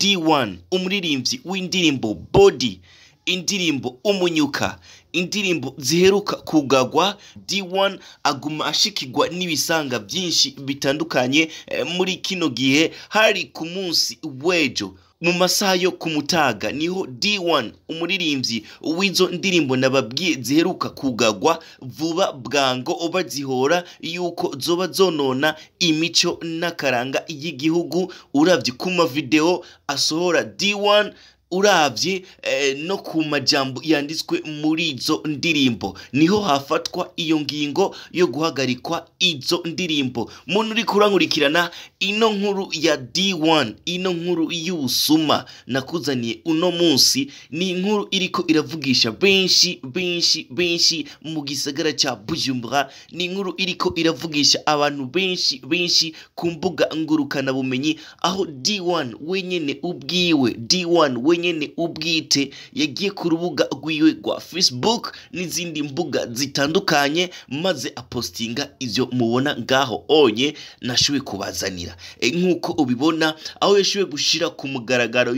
D1 umuririmbyi w'indirimbo Body, indirimbo Umunyuka, indirimbo ziheruka kugagwa. D1 aguma ashikirwa n'ibisanga byinshi bitandukanye muri kino gihe. Hari ku munsi w'ejo mu masaha yo kumutaga niho D1 umuririmbyi w'izo ndirimbo nababwiye ziheruka kugagwa vuba bwango obazihora yuko zoba zonona imico n'akaranga y'igihugu. Uravye ku ma video asohora D1, uravye no ku majambo yanditswe muri izo ndirimbo, niho hafatwa iyo ngingo yo guhagarikwa izo ndirimbo. Muntu uri kurankurikirana ino nkuru ya D1, ino nkuru y'ubusuma nakuzaniye uno munsi, ni inkuru iriko iravugisha benshi mu gisagara ca Bujumbura. Ni inkuru iriko iravugisha abantu benshi ku mbuga ngurukana bumenyi, aho D1 wenyene ubwiwe, D1 wenyene ubwite yagiye ku rubuga rwiwe rwa Facebook n'izindi mbuga zitandukanye, maze apostinga ivyo mubona ngaho onye nashoboye kubazanira. Nkuko ubibona, aho yashoboye gushira ku mugaragaro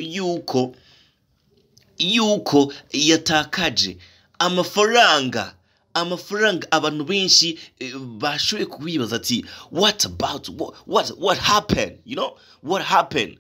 yuko yatakaje amafaranga abantu benshi bashoboye kubibaza ati what happened, you know, what happened,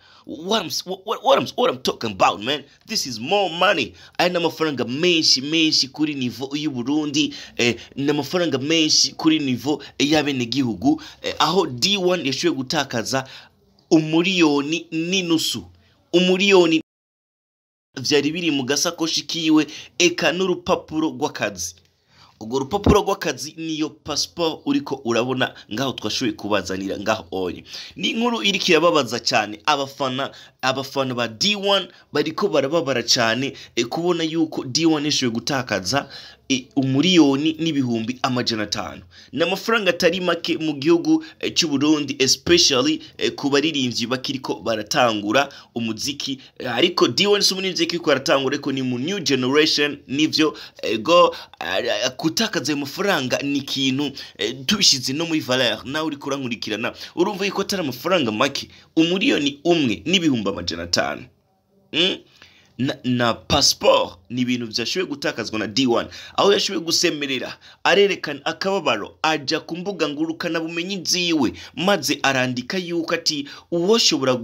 what I'm talking about, man. This is more money. Aya n'amafaranga menshi kuri nivo y'u Burundi, n'amafaranga menshi kuri nivo y'abene gihugu, aho D1 yashoboye gutakaza umuriyoni n'inusu, umuriyoni vyari biri mu gasakoshi kiwe, eka n'urupapuro rw'akazi. Ugo rupapuro rw'akazi niyo passport uriko urabona ngaho twashoboye kubazanira ngaho onye. Ni inkuru iriko irababaza cyane abafana ba D1 bariko barababara cyane kubona yuko D1 yashoboye gutakaza umuriyoni n'ibihumbi amajana 5 n'amafaranga atari make mu gihugu cy'u Burundi, especially ku baririmbyi bakiriko baratangura umuziki. Ariko D1 sumunivye kiko baratangura ko ni mu new generation, nivyo go kutakaza ayo mafaranga ni ikintu tubishize no muri valeur. Nawe uri kurankurikirana urumva yuko atari amafaranga make, umuriyoni umwe n'ibihumbi amajana 5 na passport ni ibintu byashoboye gutakazwa na D1, aho yashoboye gusemerera arerekana akababaro, aja ku mbuga ngurukana bumenyi ziwe, maze arandika yuko ati uwoshobora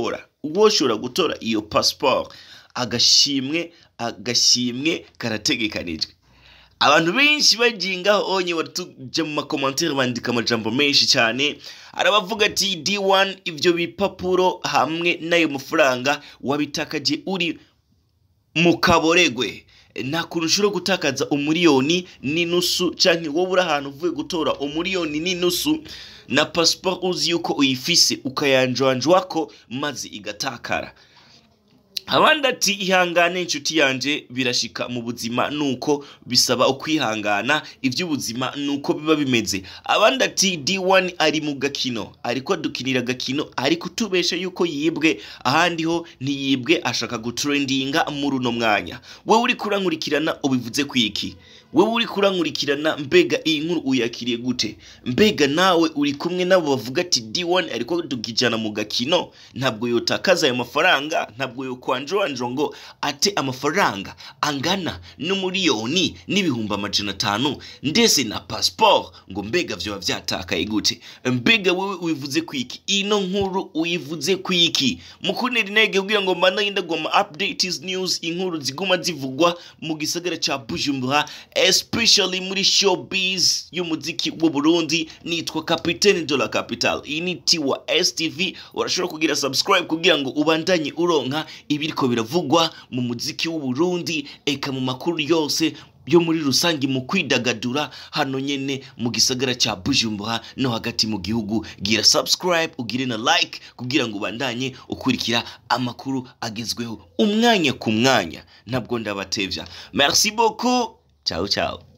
gutora iyo passport agashimwe karategekanijwe. Abantu benshi bajingaho onye watuja mu makommentaire bandika amajambo menshi cyane, arabavuga ati D1 ivyo bipapuro hamwe nayo mafaranga wabitakaje uri mu kaboregwe. Nta kuntu ushobora gutakaza umuriyoni n'inusu, canke wowe uri ahantu uvuye gutora umuriyoni n'inusu na passport uzi yuko uyifise ukayanjwanjwako maze igatakara. Abandi ati ihangane inshuti yanje, birashika mu buzima nuko bisaba ukwihangana, ivy'ubuzima nuko biba bimeze. Abandi ati D1 ari mu gakino, ariko dukinira gakino, ariko tubesha yuko yibwe, ahandi ho ntiyibwe, ashaka gutrendinga muri uno mwanya. Wewe uri kurankurikirana ubivuze kwiki? Wewe uri kurankurikirana mbega iyi nkuru uyakiriye gute? Mbega nawe uri kumwe nabo bavuga ati D1 ariko dugijana mu gakino, ntabwo yotakaza ayo mafaranga, ntabwo yokwanjwanjwa ngo ate amafaranga angana n'umuriyoni n'ibihumbi amajana 5 ndetse na passport, ngo mbega vyo vyatakaye gute? Mbega wewe uyivuze kwiki? Ino nkuru uyivuze kwiki? Mukuneri nege kugira ngo mbana indagoma updates news, inkuru ziguma zivugwa mu gisagara ca Bujumbura, especially muri showbiz y'umuziki w'u Burundi. Nitwa Capitaine de la Capitale, initiwa STV. Urashobora kugira subscribe kugira ngo ubandanye uronka ibiriko biravugwa mu muziki w'u Burundi, eka mu makuru yose yo muri rusangi mu kwidagadura hano nyene mu gisagara ca Bujumbura no hagati mu gihugu. Gira subscribe, ugire na like kugira ngo ubandanye ukurikira amakuru agezweho umwanya ku mwanya, ntabwo ndabatevya. Merci beaucoup. Ciao.